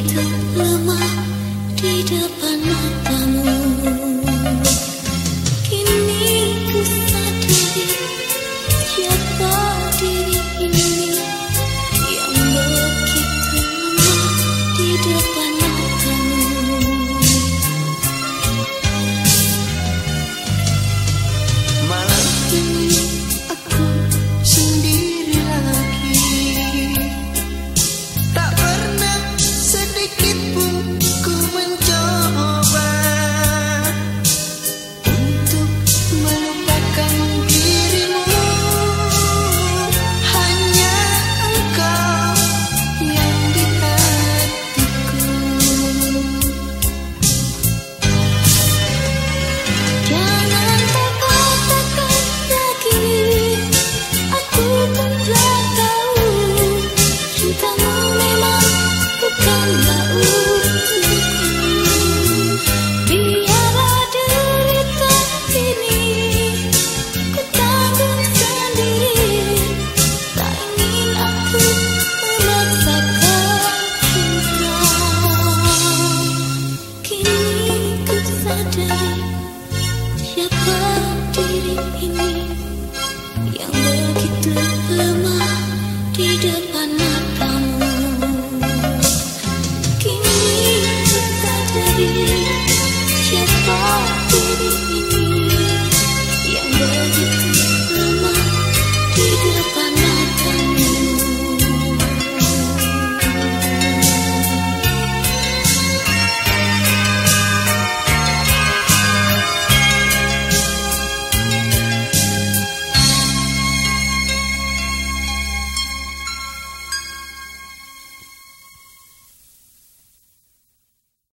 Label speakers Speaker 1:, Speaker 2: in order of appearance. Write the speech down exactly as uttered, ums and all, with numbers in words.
Speaker 1: begitu lemah di depan matamu. Kini ku sadari siapa diri ini yang begitu lemah di depan matamu.
Speaker 2: Malam ini aku sendiri lagi, tak pernah sedikit pun ku mencoba untuk melupakan dirimu. Hanya engkau yang di hatiku.
Speaker 1: Jangan kau katakan lagi, aku pun telah tahu cintamu memang bukanlah untukku. Biarlah derita ini ku tanggung sendiri, tak ingin aku memaksakan cinta. Kini ku sadari